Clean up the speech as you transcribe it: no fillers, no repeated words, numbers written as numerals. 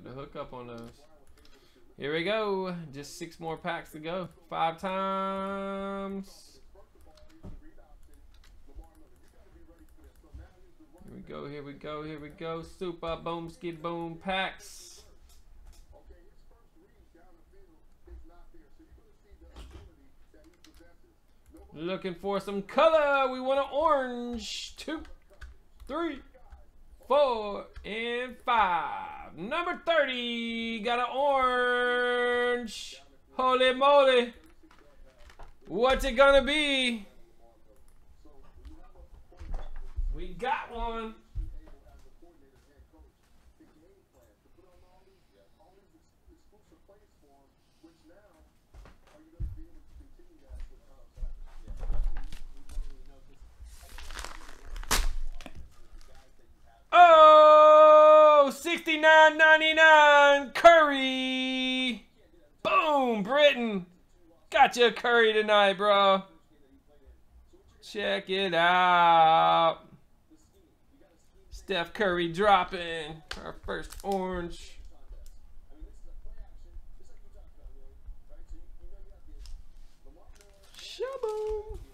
to hook up on those. Here we go. Just 6 more packs to go. 5 times. Here we go, here we go, here we go. Super Boom Skid Boom packs. Looking for some color. We want an orange. 2, 3, 4, and 5. Number 30. Got an orange. Holy moly. What's it gonna be? We got one. Oh, $69.99 Curry. Boom, Britain. Got you a Curry tonight, bro. Check it out. Steph Curry dropping our first orange. Shaboom.